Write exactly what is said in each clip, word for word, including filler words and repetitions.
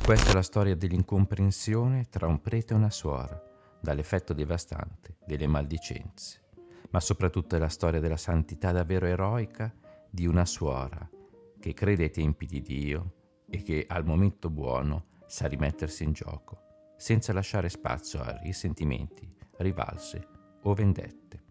Questa è la storia dell'incomprensione tra un prete e una suora, dall'effetto devastante delle maldicenze, ma soprattutto è la storia della santità davvero eroica di una suora che crede ai tempi di Dio e che al momento buono sa rimettersi in gioco, senza lasciare spazio a risentimenti, rivalse o vendette.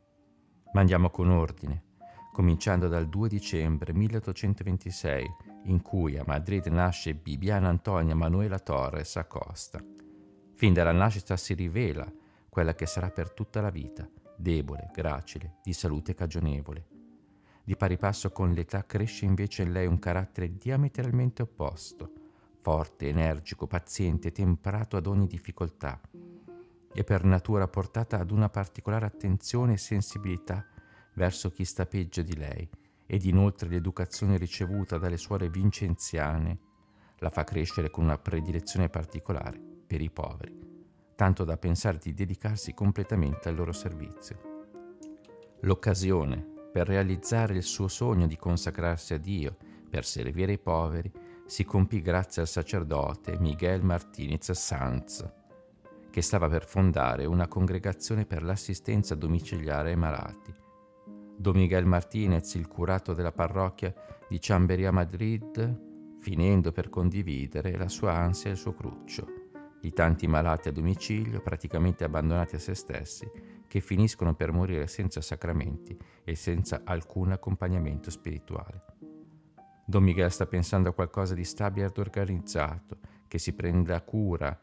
Ma andiamo con ordine, cominciando dal due dicembre milleottocentoventisei, in cui a Madrid nasce Bibiana Antonia Manuela Torres Acosta. Fin dalla nascita si rivela quella che sarà per tutta la vita, debole, gracile, di salute cagionevole. Di pari passo con l'età cresce invece in lei un carattere diametralmente opposto, forte, energico, paziente, temperato ad ogni difficoltà e per natura portata ad una particolare attenzione e sensibilità verso chi sta peggio di lei, ed inoltre l'educazione ricevuta dalle suore vincenziane la fa crescere con una predilezione particolare per i poveri, tanto da pensare di dedicarsi completamente al loro servizio. L'occasione per realizzare il suo sogno di consacrarsi a Dio per servire i poveri si compì grazie al sacerdote Miguel Martínez Sanz, che stava per fondare una congregazione per l'assistenza domiciliare ai malati. Don Miguel Martínez, il curato della parrocchia di Chamberí a Madrid, finendo per condividere la sua ansia e il suo cruccio, di tanti malati a domicilio praticamente abbandonati a se stessi, che finiscono per morire senza sacramenti e senza alcun accompagnamento spirituale. Don Miguel sta pensando a qualcosa di stabile ed organizzato, che si prenda cura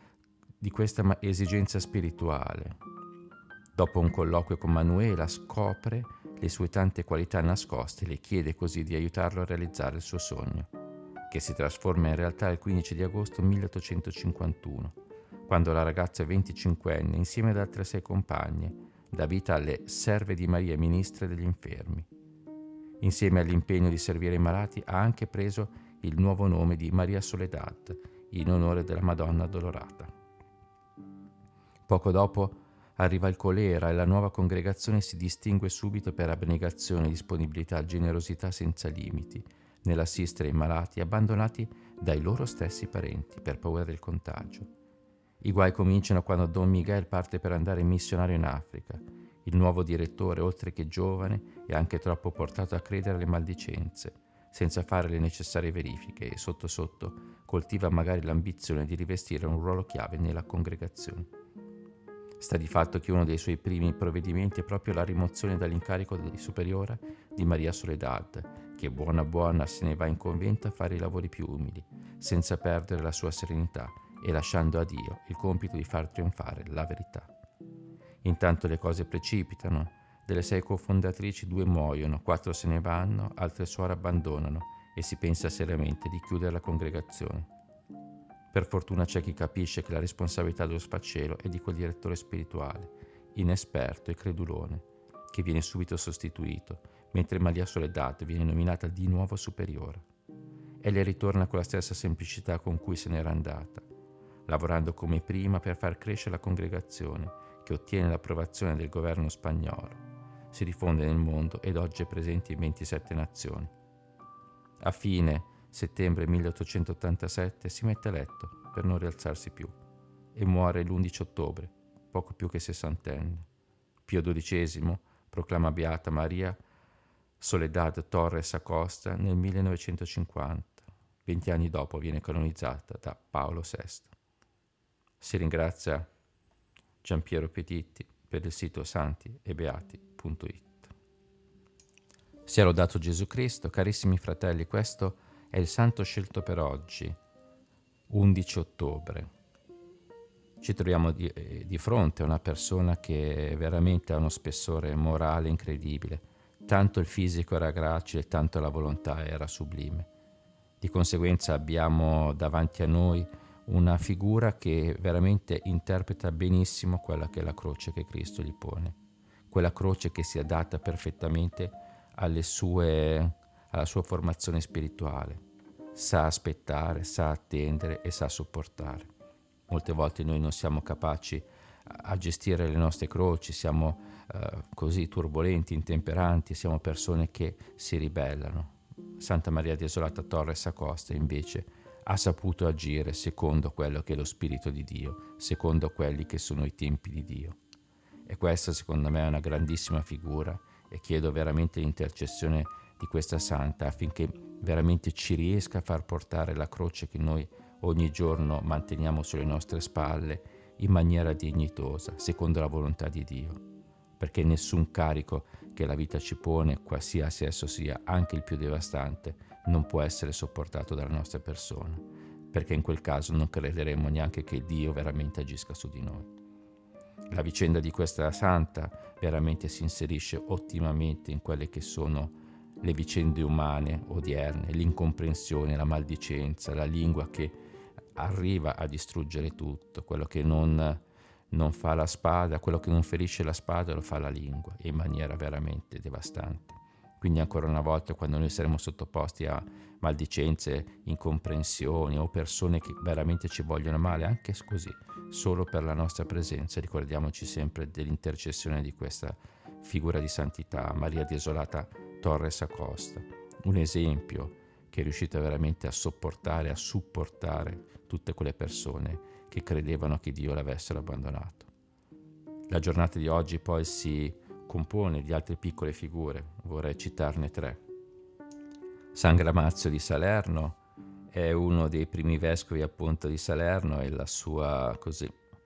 di questa esigenza spirituale. Dopo un colloquio con Manuela scopre le sue tante qualità nascoste e le chiede così di aiutarlo a realizzare il suo sogno, che si trasforma in realtà il quindici di agosto milleottocentocinquantuno, quando la ragazza venticinquenne, insieme ad altre sei compagne, dà vita alle Serve di Maria Ministre degli Infermi. Insieme all'impegno di servire i malati ha anche preso il nuovo nome di Maria Soledad, in onore della Madonna Addolorata. Poco dopo arriva il colera e la nuova congregazione si distingue subito per abnegazione, disponibilità e generosità senza limiti nell'assistere i malati abbandonati dai loro stessi parenti per paura del contagio. I guai cominciano quando Don Miguel parte per andare missionario in Africa. Il nuovo direttore, oltre che giovane, è anche troppo portato a credere alle maldicenze, senza fare le necessarie verifiche e sotto sotto coltiva magari l'ambizione di rivestire un ruolo chiave nella congregazione. Sta di fatto che uno dei suoi primi provvedimenti è proprio la rimozione dall'incarico di superiore di Maria Soledad, che buona buona se ne va in convento a fare i lavori più umili, senza perdere la sua serenità e lasciando a Dio il compito di far trionfare la verità. Intanto le cose precipitano. Delle sei cofondatrici due muoiono, quattro se ne vanno, altre suore abbandonano e si pensa seriamente di chiudere la congregazione. Per fortuna c'è chi capisce che la responsabilità dello sfacelo è di quel direttore spirituale, inesperto e credulone, che viene subito sostituito, mentre Maria Soledad viene nominata di nuovo superiore. E le ritorna con la stessa semplicità con cui se n'era andata, lavorando come prima per far crescere la congregazione, che ottiene l'approvazione del governo spagnolo, si diffonde nel mondo ed oggi è presente in ventisette nazioni. A fine settembre milleottocentottantasette si mette a letto per non rialzarsi più e muore l'undici ottobre, poco più che sessantenne. Pio dodicesimo proclama beata Maria Soledad Torres Acosta nel millenovecentocinquanta. Venti anni dopo viene canonizzata da Paolo sesto. Si ringrazia Giampiero Petitti per il sito santi e beati punto it. Sia lodato Gesù Cristo. Carissimi fratelli, questo è il santo scelto per oggi, undici ottobre. Ci troviamo di, eh, di fronte a una persona che veramente ha uno spessore morale incredibile. Tanto il fisico era gracile, tanto la volontà era sublime. Di conseguenza abbiamo davanti a noi una figura che veramente interpreta benissimo quella che è la croce che Cristo gli pone. Quella croce che si adatta perfettamente alle sue... alla sua formazione spirituale, sa aspettare, sa attendere e sa sopportare. Molte volte noi non siamo capaci a gestire le nostre croci, siamo eh, così turbolenti, intemperanti, siamo persone che si ribellano. Santa Maria Desolata Torres Acosta invece ha saputo agire secondo quello che è lo Spirito di Dio, secondo quelli che sono i tempi di Dio. E questa secondo me è una grandissima figura e chiedo veramente l'intercessione di questa santa affinché veramente ci riesca a far portare la croce che noi ogni giorno manteniamo sulle nostre spalle in maniera dignitosa, secondo la volontà di Dio. Perché nessun carico che la vita ci pone, qualsiasi esso sia, anche il più devastante, non può essere sopportato dalla nostra persona, perché in quel caso non crederemo neanche che Dio veramente agisca su di noi. La vicenda di questa santa veramente si inserisce ottimamente in quelle che sono le vicende umane odierne, l'incomprensione, la maldicenza, la lingua che arriva a distruggere tutto, quello che non, non fa la spada, quello che non ferisce la spada lo fa la lingua, in maniera veramente devastante. Quindi ancora una volta, quando noi saremo sottoposti a maldicenze, incomprensioni o persone che veramente ci vogliono male, anche così, solo per la nostra presenza, ricordiamoci sempre dell'intercessione di questa figura di santità, Maria Desolata Torres Acosta, un esempio che è riuscita veramente a sopportare, a supportare tutte quelle persone che credevano che Dio l'avessero abbandonato. La giornata di oggi poi si compone di altre piccole figure, vorrei citarne tre. San Gramazio di Salerno è uno dei primi vescovi appunto di Salerno e la sua, così,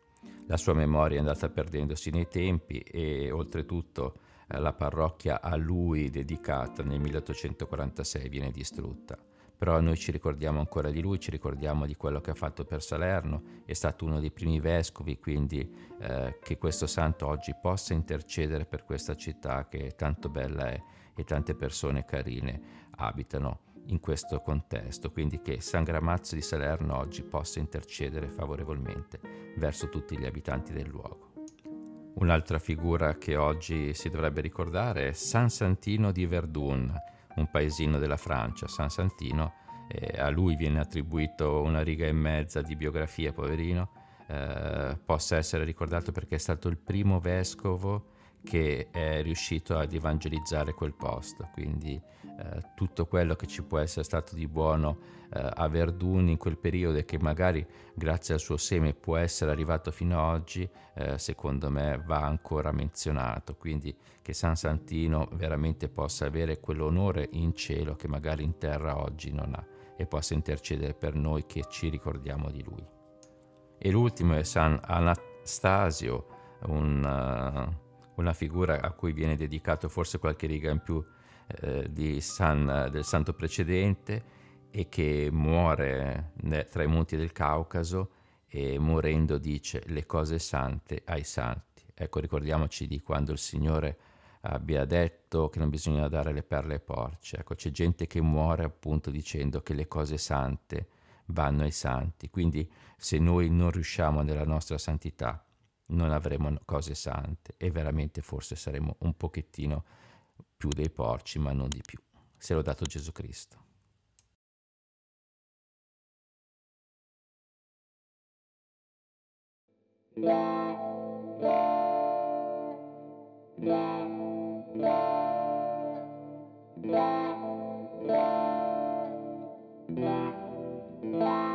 la sua memoria è andata perdendosi nei tempi e oltretutto eh, la parrocchia a lui dedicata nel milleottocentoquarantasei viene distrutta. Però noi ci ricordiamo ancora di lui, ci ricordiamo di quello che ha fatto per Salerno, è stato uno dei primi vescovi, quindi eh, che questo santo oggi possa intercedere per questa città che tanto bella è e tante persone carine abitano in questo contesto, quindi che San Gramazio di Salerno oggi possa intercedere favorevolmente verso tutti gli abitanti del luogo. Un'altra figura che oggi si dovrebbe ricordare è San Santino di Verdun, un paesino della Francia. San Santino, eh, a lui viene attribuito una riga e mezza di biografia, poverino, eh, possa essere ricordato perché è stato il primo vescovo che è riuscito ad evangelizzare quel posto, quindi eh, tutto quello che ci può essere stato di buono eh, a Verdun in quel periodo e che magari grazie al suo seme può essere arrivato fino ad oggi, eh, secondo me va ancora menzionato, quindi che San Santino veramente possa avere quell'onore in cielo che magari in terra oggi non ha e possa intercedere per noi che ci ricordiamo di lui. E l'ultimo è San Anastasio, un... Uh, una figura a cui viene dedicato forse qualche riga in più eh, di San, del santo precedente e che muore ne, tra i monti del Caucaso e morendo dice le cose sante ai santi. Ecco, ricordiamoci di quando il Signore abbia detto che non bisogna dare le perle ai porci. Ecco, c'è gente che muore appunto dicendo che le cose sante vanno ai santi, quindi se noi non riusciamo nella nostra santità non avremo cose sante e veramente forse saremo un pochettino più dei porci, ma non di più. Se l'ho dato Gesù Cristo. Yeah.